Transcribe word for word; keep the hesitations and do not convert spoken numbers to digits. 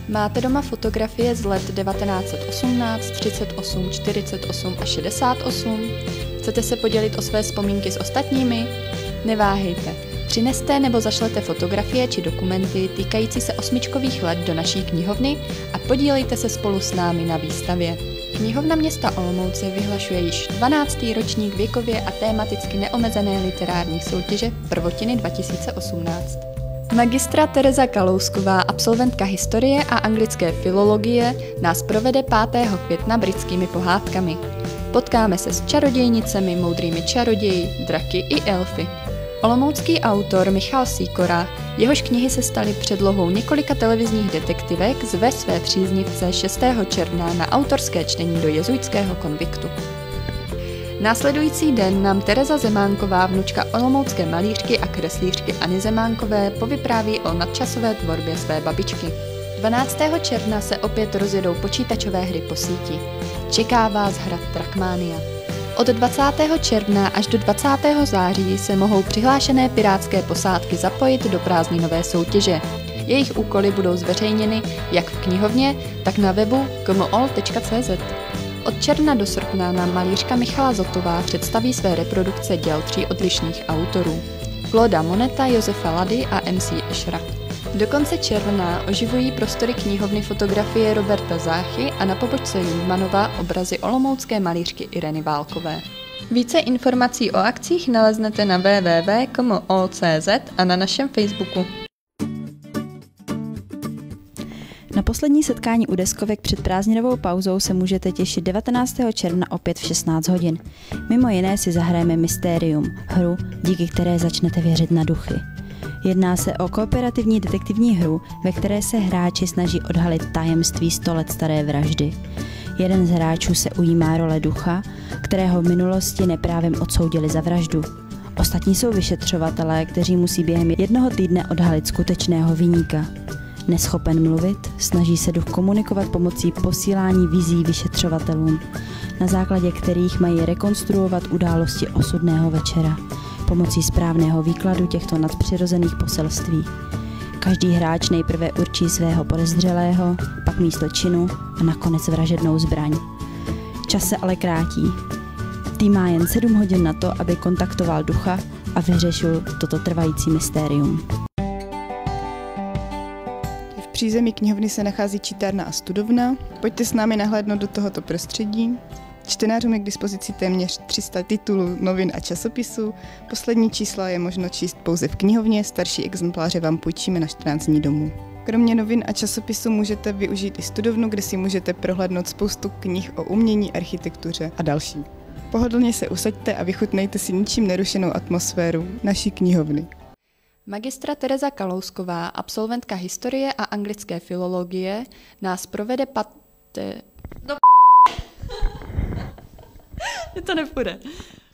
Máte doma fotografie z let devatenáct set osmnáct, třicet osm, čtyřicet osm a šedesát osm? Chcete se podělit o své vzpomínky s ostatními? Neváhejte. Přineste nebo zašlete fotografie či dokumenty týkající se osmičkových let do naší knihovny a podílejte se spolu s námi na výstavě. Knihovna města Olomouce vyhlašuje již dvanáctý ročník věkově a tématicky neomezené literární soutěže Prvotiny dva tisíce osmnáct. Magistra Tereza Kalousková, absolventka historie a anglické filologie, nás provede pátého května britskými pohádkami. Potkáme se s čarodějnicemi, moudrými čaroději, draky i elfy. Olomoucký autor Michal Sýkora, jehož knihy se staly předlohou několika televizních detektivek, zve své příznivce šestého června na autorské čtení do jezuitského konviktu. Následující den nám Tereza Zemánková, vnučka olomoucké malířky a kreslířky Anny Zemánkové, povypráví o nadčasové tvorbě své babičky. dvanáctého června se opět rozjedou počítačové hry po síti. Čeká vás hra Trackmania. Od dvacátého června až do dvacátého září se mohou přihlášené pirátské posádky zapojit do prázdninové soutěže. Jejich úkoly budou zveřejněny jak v knihovně, tak na webu k m o l tečka c z. Od června do srpna nám malířka Michala Zotová představí své reprodukce děl tří odlišných autorů. Clauda Moneta, Josefa Lady a M C Eschera. Do konce června oživují prostory knihovny fotografie Roberta Záchy a na pobočce Jungmannova obrazy olomoucké malířky Ireny Válkové. Více informací o akcích naleznete na w w w tečka k m o l tečka c z a na našem Facebooku. Na poslední setkání u deskovek před prázdninovou pauzou se můžete těšit devatenáctého června opět v šestnáct hodin. Mimo jiné si zahrajeme Mysterium, hru, díky které začnete věřit na duchy. Jedná se o kooperativní detektivní hru, ve které se hráči snaží odhalit tajemství sto let staré vraždy. Jeden z hráčů se ujímá role ducha, kterého v minulosti neprávem odsoudili za vraždu. Ostatní jsou vyšetřovatelé, kteří musí během jednoho týdne odhalit skutečného viníka. Neschopen mluvit, snaží se duch komunikovat pomocí posílání vizí vyšetřovatelům, na základě kterých mají rekonstruovat události osudného večera, pomocí správného výkladu těchto nadpřirozených poselství. Každý hráč nejprve určí svého podezřelého, pak místo činu a nakonec vražednou zbraň. Čas se ale krátí. Tým má jen sedm hodin na to, aby kontaktoval ducha a vyřešil toto trvající mystérium. V přízemí knihovny se nachází čítárna a studovna. Pojďte s námi nahlédnout do tohoto prostředí. Čtenářům je k dispozici téměř tři sta titulů, novin a časopisů. Poslední čísla je možno číst pouze v knihovně, starší exempláře vám půjčíme na čtrnáct dní domů. Kromě novin a časopisů můžete využít i studovnu, kde si můžete prohlédnout spoustu knih o umění, architektuře a další. Pohodlně se usaďte a vychutnejte si ničím nerušenou atmosféru naší knihovny. Magistra Tereza Kalousková, absolventka historie a anglické filologie, nás provede pat... No Mně to nepůjde.